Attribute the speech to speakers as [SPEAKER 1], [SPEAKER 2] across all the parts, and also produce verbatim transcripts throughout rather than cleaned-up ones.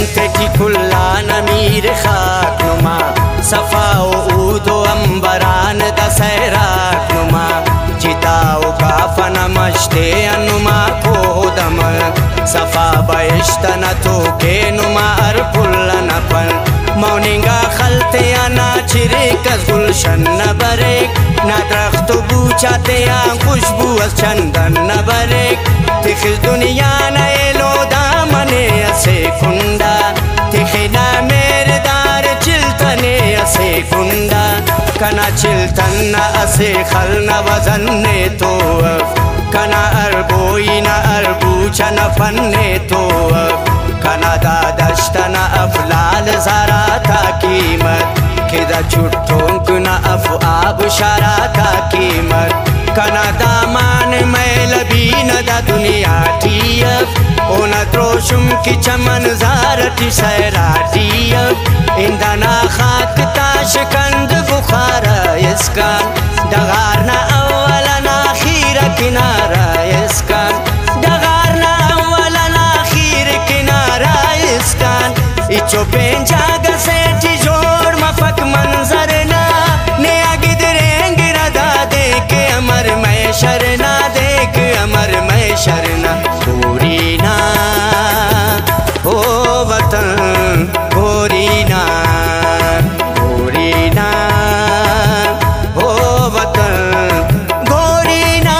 [SPEAKER 1] تیٹی کلان امیر خاک نما صفا و عود و انبران دا سیراک نما چتاو کافن مشتے انما کودم صفا بایشتن تو کے نما ارپلن پن موننگا خلطیانا چریکس گلشن نبریک نا درخت بوچاتیان خوشبو از چندن نبریک تخیز دنیا نیلو دامنے اسے کنڈا تخینا میرے دار چلتنے اسے کنڈا کنا چلتن اسے خلنا وزننے تو کنا اربوئی نا اربوچا نفننے تو کنا دادشتن افلال زاراتا قیمت کدا چھٹوں کنا افعاب شاراتا قیمت کنا دامان میل بین دا دنیا ٹیف اونا تروشم کی چمن زارتی سیراٹیف اندنا خاک تاشکند بخارا اسکان دغارنا اولنا خیر کنارا اسکان دغارنا اولنا خیر کنارا اسکان اچو پینجا گسیٹی جوڑ مفک منظرنا نیا گدریں گردا دیکھ امر میں شرنا دیکھ امر میں شرنا گورینا او وطن گورینا گورینا او وطن گورینا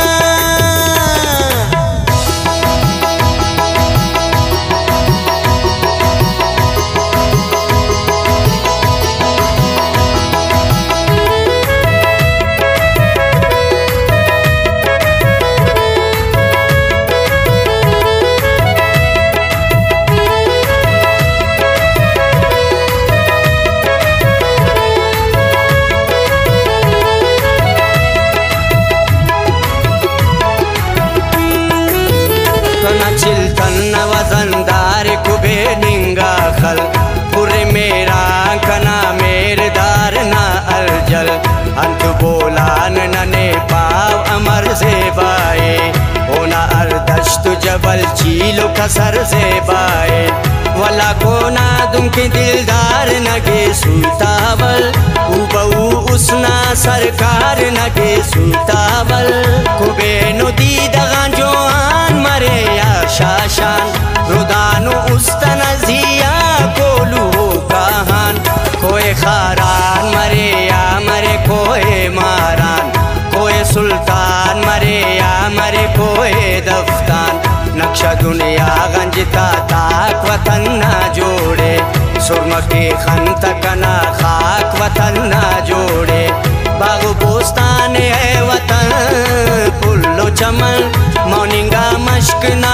[SPEAKER 1] چلتن وزندار کبے ننگا خل پورے میرا کنا میرے دار نا ارجل انت بولان ننے پاو امر زیبائے اونا اردشت جبل چیلو کسر زیبائے ولا کونا دم کے دلدار نگے سلطاول اوبو اسنا سرکار نگے سلطاول کبے نو دیدغان جوان مرے یا شاشان رودانو استنزیا کولو کہان کوئے خاران مرے یا مرے کوئے ماران کوئے سلطان مرے یا مرے کوئے دفتان نقشہ دنیا گنجتا تاک وطن نہ جوڑے سرم کے خنت کنا خاک وطن نہ جوڑے باغ بوستان ہے وطن پلو چمن موننگا مشک نا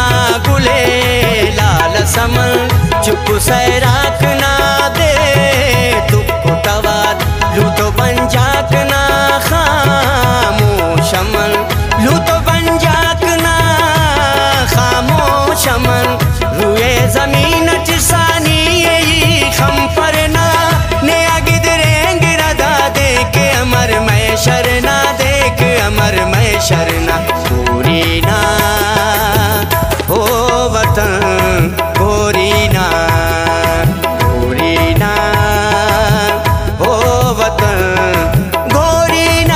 [SPEAKER 1] گلے لال سمن چپ سیراک نا دے تکو تواد لوٹو بنجاک نا خاموش امن لوٹو بنجاک نا خاموش امن روئے زمین چسانی یہی خم پرنا نیا گدریں گردا دیکھ امر میں شرنا دیکھ امر میں شرنا گورینا او وطن گورینا گورینا او وطن گورینا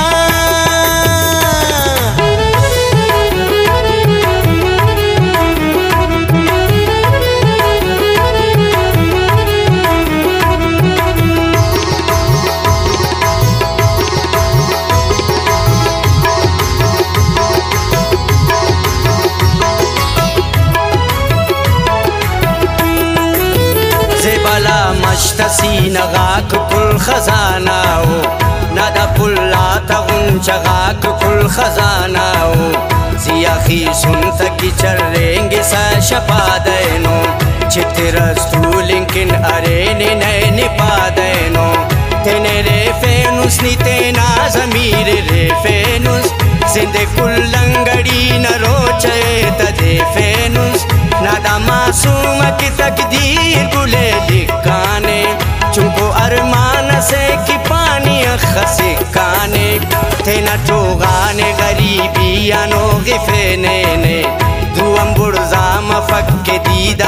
[SPEAKER 1] زبالا مشتسی نغاک کل خزانہ ہو ندا پلاتا غنچغاک کل خزانہ ہو سیاخی سنتا کی چریں گے سا شپا دینو چت رستو لنکن ارینی نین پا دینو تینے رے فینوس نی تینا زمیر رے فینوس زندے کل لنگڑی نروچے تدے فینوس نادا معصوم کی تقدیر گلے لکھانے چنکو ارمان سے کی پانی خسکانے تینا چوغانے غریبی انو غفینے نے دوام برزام فک دیدغان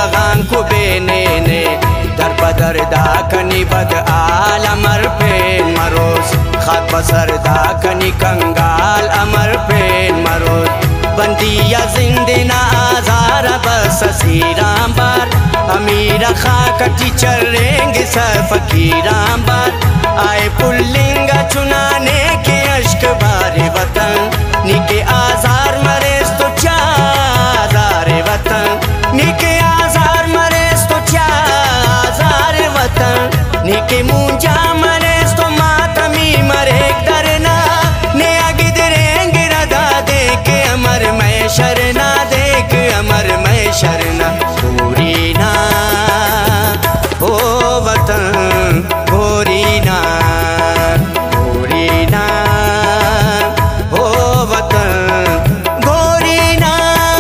[SPEAKER 1] कुबेने ने दर बदर दा कनी बद आल अमर पेन मरोज खाक बसर दा कनी कंगाल अमर पेन मरोज बंदिया जिंदना आजार बस सीराम बार अमीरा खाक टीचर रेंगे सर फकीराम बार आए पुल्लिंगा चुनाने के अश्क बारे वतन निके आजार मरेस तो चा आजारे वतन निके आजार मरेस तो चा आजारे वतन निके मुंजा मरेस तो मातमी मरे दरना ने अगिदरेंगे रदा देख अमर मैं शरना देख अमर मैं शरना गोरी ना ओ वतन गोरी ना गोरी ना ओ वतन गोरी ना।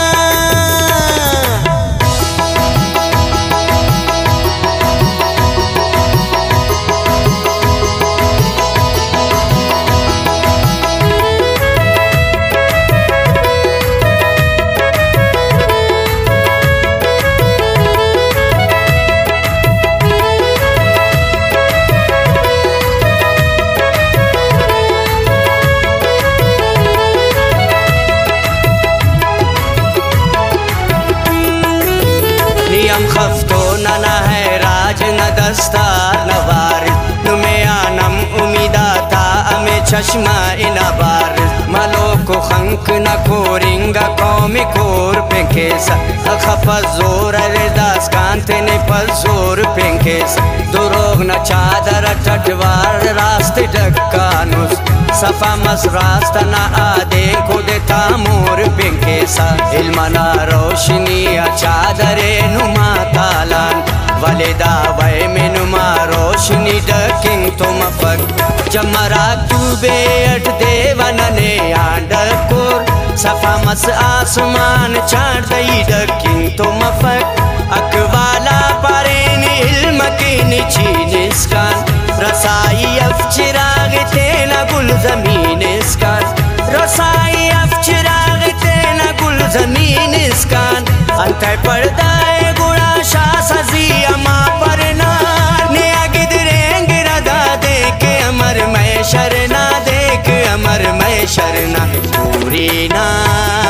[SPEAKER 1] नियम खफ्तो नना है राज न दस्तार न वारिस नुमे आनम उम्मीदा था अमे चश्मा इना बारिस मलो को खंक न कोरिंगा कौमी कोर पेंकेसा खपा जोर अरे दास कांते ने पल जोर पेंकेसा दुरोग न चादर टटवार रास्ते डक्कानुस सफा मस रास्ता न आदे खुद तामूर पेंकेसा इल्मना रोशनी चादरे नुमा तालान वलेदा वय में नुमा रोशनी डकिंग तुम फक जमरा तुबे अट देवन ने आंडकोर सफा मस आसमान चार दई डकिंग तुम फक अकवाला पारे ने इल्म के निची निस्कान रसाई अफचिराग तेना गुल जमीन इसकान रसाई अफचिराग तेना गुल जमीन इसकान अंत पर्दाए गुड़ा शाह सजी अमा परना ने अगिदरेंगे रदा देख अमर मैं शरना देख अमर मैं शरना गोरी ना।